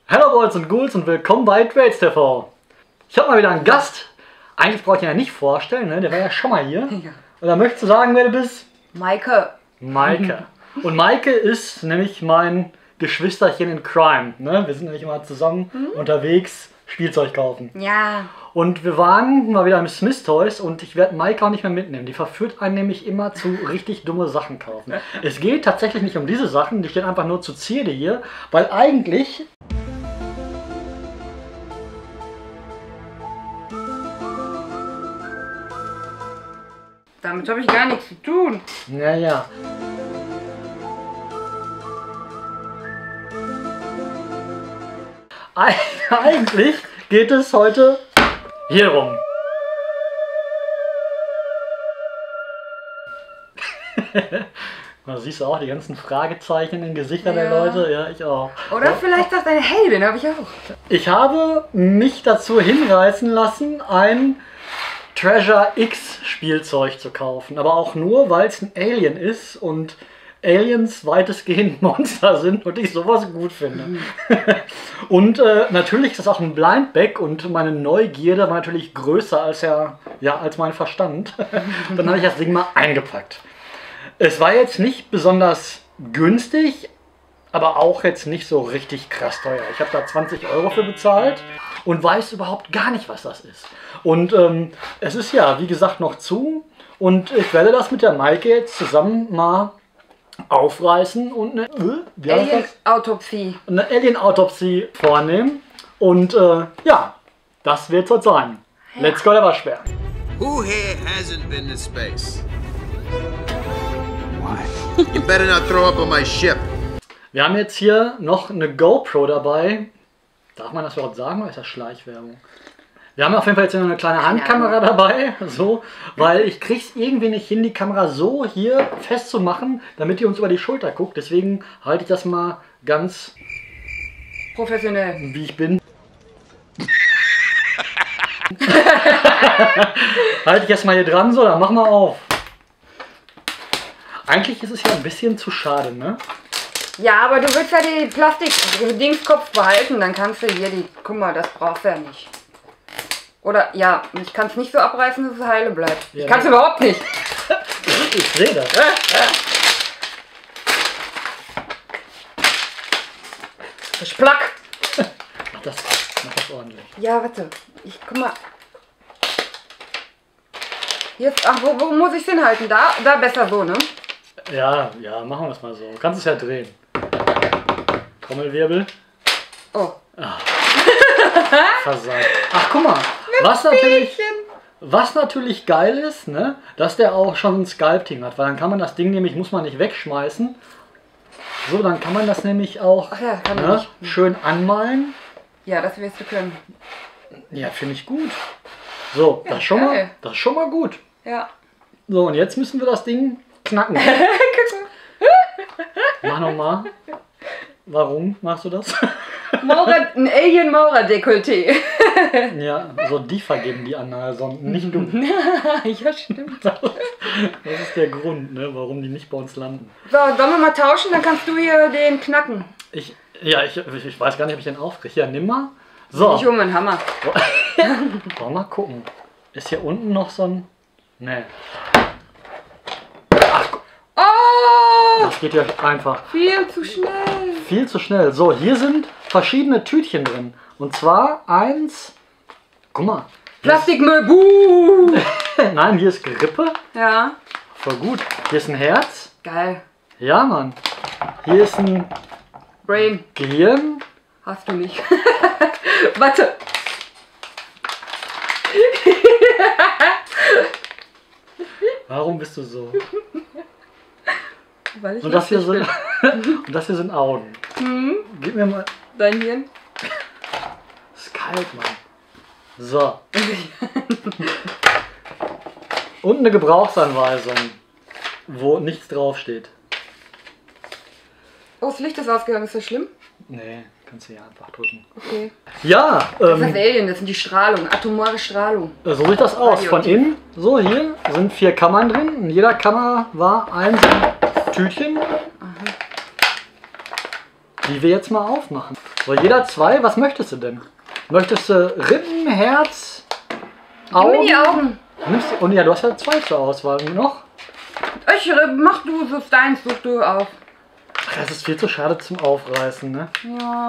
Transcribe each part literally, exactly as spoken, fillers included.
Hello Boys und Ghouls und willkommen bei Trades T V. Ich habe mal wieder einen Gast. Eigentlich brauche ich ihn ja nicht vorstellen, ne? Der war ja schon mal hier. Ja. Und da möchtest du sagen, wer du bist? Maike. Maike. Und Maike ist nämlich mein Geschwisterchen in Crime. Ne? Wir sind nämlich immer zusammen mhm. unterwegs, Spielzeug kaufen. Ja. Und wir waren mal wieder im Smith Toys und ich werde Maike auch nicht mehr mitnehmen. Die verführt einen nämlich immer zu richtig dumme Sachen kaufen. Es geht tatsächlich nicht um diese Sachen, die stehen einfach nur zu Zierde hier, weil eigentlich... Damit habe ich gar nichts zu tun. Naja. Eigentlich geht es heute hier rum. Da siehst du auch die ganzen Fragezeichen in den Gesichtern ja. der Leute. Ja, ich auch. Oder ja. vielleicht sagt eine Heldin, habe ich auch. Ich habe mich dazu hinreißen lassen, ein Treasure X Spielzeug zu kaufen. Aber auch nur, weil es ein Alien ist und Aliens weitestgehend Monster sind und ich sowas gut finde. Mhm. Und äh, natürlich ist das auch ein Blind Bag und meine Neugierde war natürlich größer als, ja, ja, als mein Verstand. Dann habe ich das Ding mal eingepackt. Es war jetzt nicht besonders günstig, aber auch jetzt nicht so richtig krass teuer. Ich habe da zwanzig Euro für bezahlt und weiß überhaupt gar nicht, was das ist. Und ähm, es ist ja, wie gesagt, noch zu. Und ich werde das mit der Maike jetzt zusammen mal aufreißen und eine Alien-Autopsie eine Alien-Autopsie vornehmen. Und äh, ja, das wird es sein. Ja. Let's go, der war schwer. Who here hasn't been to space? Why? You better not throw up on my ship. Wir haben jetzt hier noch eine GoPro dabei. Darf man das überhaupt sagen oder ist das Schleichwerbung? Wir haben auf jeden Fall jetzt noch eine kleine Handkamera dabei, so, weil ich krieg's irgendwie nicht hin, die Kamera so hier festzumachen, damit die uns über die Schulter guckt. Deswegen halte ich das mal ganz professionell, wie ich bin. Halte ich erstmal hier dran, so, dann machen wir auf. Eigentlich ist es ja ein bisschen zu schade, ne? Ja, aber du willst ja die Plastik-Dingskopf behalten, dann kannst du hier die, guck mal, das brauchst du ja nicht. Oder, ja, ich kann es nicht so abreißen, dass es heile bleibt. Ja, ich kann es überhaupt nicht. Ich sehe das. Splack. Mach das, mach das ordentlich. Ja, warte. Ich, guck mal. Jetzt, ach, wo, wo muss ich es hinhalten? Da, da besser so, ne? Ja, ja, machen wir es mal so. Du kannst es ja drehen. Trommelwirbel. Oh. Ach. Versagt. Ach, guck mal. Was natürlich, was natürlich geil ist, ne, dass der auch schon ein Sculpting hat, weil dann kann man das Ding nämlich, muss man nicht wegschmeißen. So, dann kann man das nämlich auch Ach ja, kann ne, schön anmalen. Ja, das wirst du können. Ja, finde ich gut. So, ja, das, schon mal, das ist schon mal gut. Ja. So, und jetzt müssen wir das Ding knacken. Mach nochmal. Warum machst du das? Maurer, ein Alien-Maurer-Dekolleté. Ja, so die vergeben die Analsonden, nicht du. Ja, stimmt. Das ist der Grund, ne, warum die nicht bei uns landen. So, sollen wir mal tauschen? Dann kannst du hier den knacken. Ich, ja, ich, ich weiß gar nicht, ob ich den aufkriege. Ja, nimm mal. So. Ich hole mir einen Hammer. Wollen wir mal gucken. Ist hier unten noch so ein... Nee. Ach, oh! Das geht ja einfach. Viel zu schnell. Viel zu schnell. So, hier sind verschiedene Tütchen drin. Und zwar eins... Guck mal. Plastikmüll. Buh! Nein, hier ist Grippe. Ja. Voll gut. Hier ist ein Herz. Geil. Ja, Mann. Hier ist ein... Brain. Gehirn. Hast du nicht. Warte. Warum bist du so? Weil ich und, das hier sind, und das hier sind Augen. Mhm. Gib mir mal... Dein Hirn. Ist kalt, Mann. So. Und eine Gebrauchsanweisung, wo nichts draufsteht. Oh, das Licht ist ausgegangen. Ist das schlimm? Nee, kannst du hier einfach drücken. Okay. Ja, das ähm... ist Alien, das sind die Strahlung, atomare Strahlung. So sieht das aus. Von innen, so hier, sind vier Kammern drin. In jeder Kammer war ein so ein Tütchen. Aha. die wir jetzt mal aufmachen. So, jeder zwei. Was möchtest du denn? Möchtest du Rippen, Herz, Augen? Gib mir die Augen. Nimmst du, und ja, du hast ja zwei zur Auswahl. Noch? Ich, mach du, so deins, such du auf. Ach, das ist viel zu schade zum Aufreißen, ne? Ja.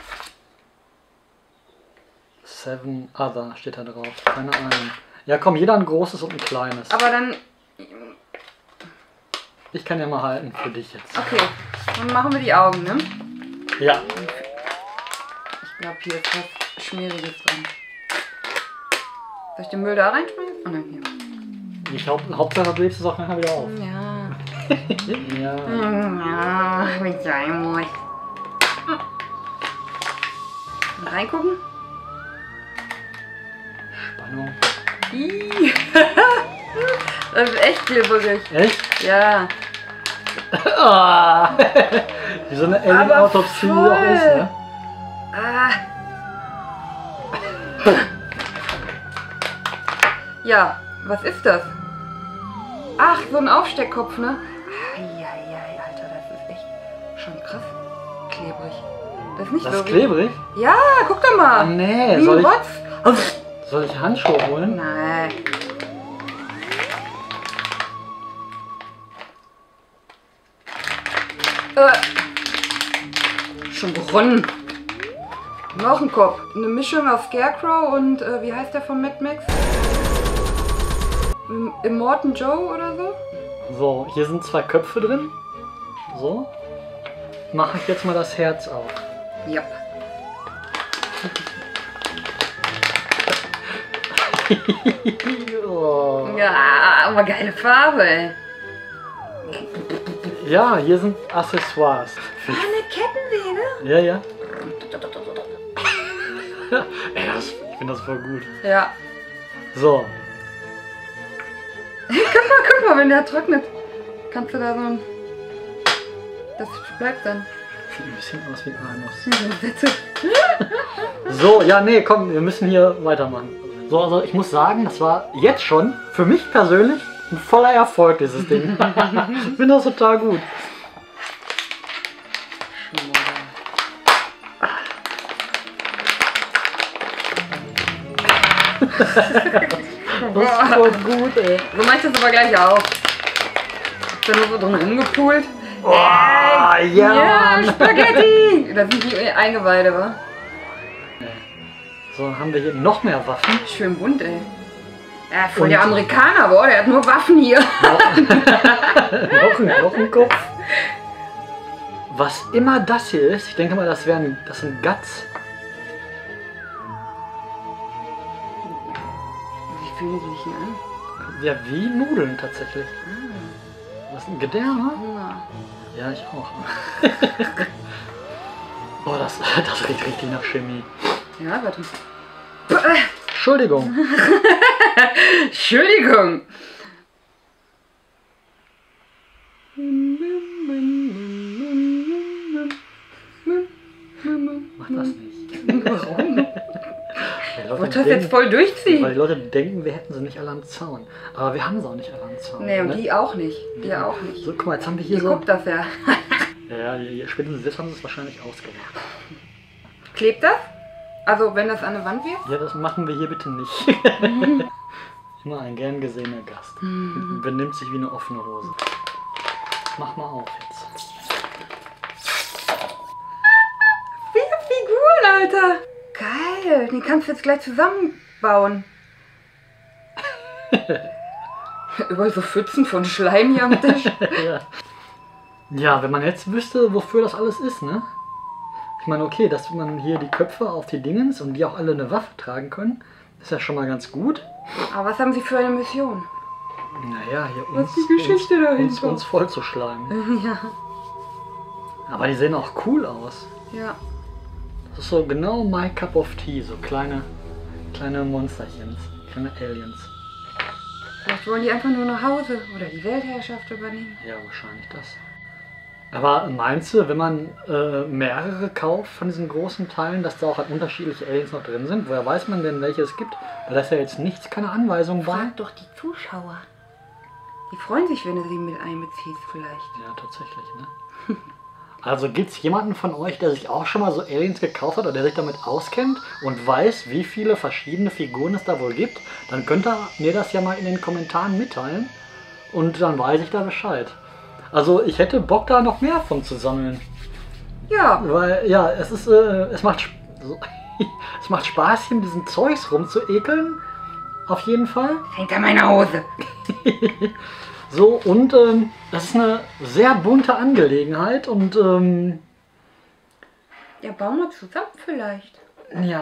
Seven Other steht da drauf. Keine Ahnung. Ja, komm, jeder ein großes und ein kleines. Aber dann... Ich kann ja mal halten für dich jetzt. Okay, dann machen wir die Augen, ne? Ja. Ich glaube, hier ist was Schmieriges dran. Soll ich den Müll da reinschmeißen? Oh nein, hier. Ich haupt, Hauptsache du lebst es auch nachher wieder auf. Ja. Ja. Ja, wie sein muss. Reingucken? Spannung. Ih. Das ist echt glibberig. Echt? Ja. Ah. Wie so eine Alien-Autopsie voll. auch ist, ne? Ah. Ja, was ist das? Ach, so ein Aufsteckkopf, ne? Eieiei, Alter, das ist echt schon krass klebrig. Das ist nicht Das so ist klebrig? wie... Ja, guck doch mal. Ah, nee. Wie Soll ein ich, Rotz. soll ich Handschuhe holen? Nein. Äh. Schon begonnen. Noch ein Kopf. Eine Mischung aus Scarecrow und, äh, wie heißt der von Mad Max? Im- Immortan Joe oder so? So, hier sind zwei Köpfe drin. So. Mache ich jetzt mal das Herz auf. Ja. Oh. Ja, aber geile Farbe, ey. Ja, hier sind Accessoires. Ah, eine Kettensäge? Ja, ja. Ey, das, ich finde das voll gut. Ja. So. Guck mal, guck mal, wenn der trocknet, kannst du da so ein... Das bleibt dann. Sieht ein bisschen aus wie ein Anus. So, ja, nee, komm, wir müssen hier weitermachen. So, also ich muss sagen, das war jetzt schon für mich persönlich ein voller Erfolg, dieses Ding. Ich finde das total gut. Das ist voll gut, ey. Du meinst das aber gleich auch. Ist da nur so drin rumgepult? Oh, ja! Ja, Spaghetti! Das sind die Eingeweide, wa? So, dann haben wir hier noch mehr Waffen. Schön bunt, ey. Ja, voll Und- der Amerikaner, boah, der hat nur Waffen hier. noch, ein, noch ein Kopf. Was immer das hier ist, ich denke mal, das wären, das sind Guts. Wie fühlen die sich denn an? Ja, wie Nudeln tatsächlich. Das ist ein Gedärme? Ja. Ja, ich auch. Boah, das, das riecht richtig nach Chemie. Ja, warte. Entschuldigung. Entschuldigung. Mach das nicht. Warum? Die Leute Wollt das denken- jetzt voll durchziehen? Weil die Leute denken, wir hätten sie nicht alle am Zaun. Aber wir haben sie auch nicht alle am Zaun. Nee, und ne? die auch nicht. Die auch nicht. So, guck mal, jetzt haben wir hier Ihr so... guckt das ja. Ja, ja, spätestens jetzt haben sie es wahrscheinlich ausgemacht. Klebt das? Also, wenn das an der Wand wird? Ja, das machen wir hier bitte nicht. Immer ein gern gesehener Gast. Benimmt sich wie eine offene Hose. Mach mal auf jetzt. Vier Figuren, Alter! Geil, den kannst du jetzt gleich zusammenbauen. Überall so Pfützen von Schleim hier am Tisch. Ja. Ja, wenn man jetzt wüsste, wofür das alles ist, ne? Ich meine, okay, dass man hier die Köpfe auf die Dingens und die auch alle eine Waffe tragen können, ist ja schon mal ganz gut. Aber was haben sie für eine Mission? Naja, hier Was uns, ist die Geschichte uns, dahinter? uns, uns voll zu schleimen. Ja. Aber die sehen auch cool aus. Ja. Das ist so genau my cup of tea, so kleine, kleine Monsterchen, kleine Aliens. Vielleicht wollen die einfach nur nach Hause oder die Weltherrschaft übernehmen. Ja, wahrscheinlich das. Aber meinst du, wenn man äh, mehrere kauft von diesen großen Teilen, dass da auch halt unterschiedliche Aliens noch drin sind? Woher weiß man denn, welche es gibt? Weil da ist ja jetzt nichts, keine Anweisung bei. Frag doch die Zuschauer. Die freuen sich, wenn du sie mit einbeziehst vielleicht. Ja, tatsächlich, ne? Also gibt es jemanden von euch, der sich auch schon mal so Aliens gekauft hat oder der sich damit auskennt und weiß, wie viele verschiedene Figuren es da wohl gibt? Dann könnt ihr mir das ja mal in den Kommentaren mitteilen und dann weiß ich da Bescheid. Also ich hätte Bock da noch mehr von zu sammeln. Ja. Weil, ja, es ist, äh, es macht, es macht Spaß, hier mit diesem Zeugs rumzuekeln. Auf jeden Fall. Hängt an meiner Hose. So, und ähm, das ist eine sehr bunte Angelegenheit und ähm, Ja, bauen wir zusammen vielleicht. ja.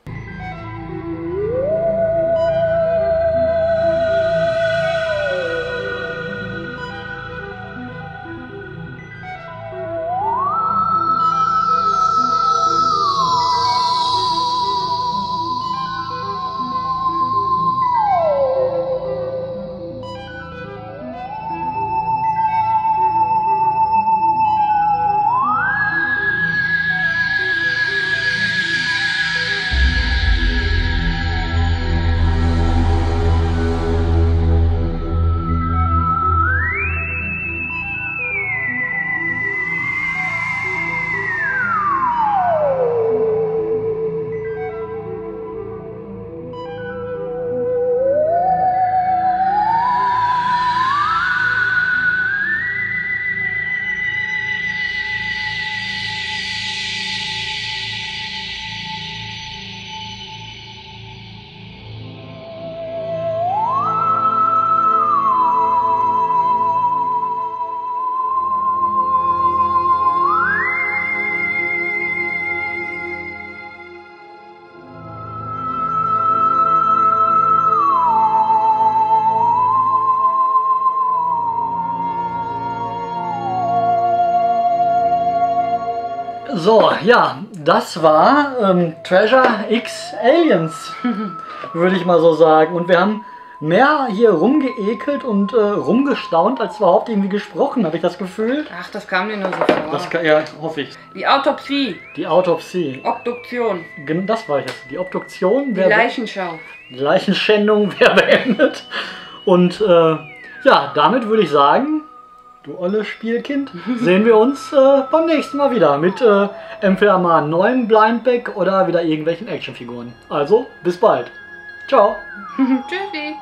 So, ja, das war ähm, Treasure X Aliens, würde ich mal so sagen. Und wir haben mehr hier rumgeekelt und äh, rumgestaunt, als überhaupt irgendwie gesprochen, habe ich das Gefühl. Ach, das kam dir nur so vor. Das kann, ja, hoffe ich. Die Autopsie. Die Autopsie. Obduktion. Gen- Das war ich jetzt. Die Obduktion. Die wer- Leichenschau. Die Leichenschändung wäre beendet. Und äh, ja, damit würde ich sagen, du olles Spielkind, sehen wir uns äh, beim nächsten Mal wieder mit äh, entweder mal einem neuen Blindback oder wieder irgendwelchen Actionfiguren. Also, bis bald. Ciao. Tschüssi.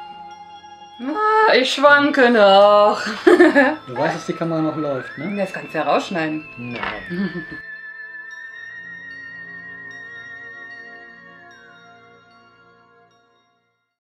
Ah, ich schwanke noch. Du weißt, dass die Kamera noch läuft, ne? Das kannst du ja rausschneiden. Nein.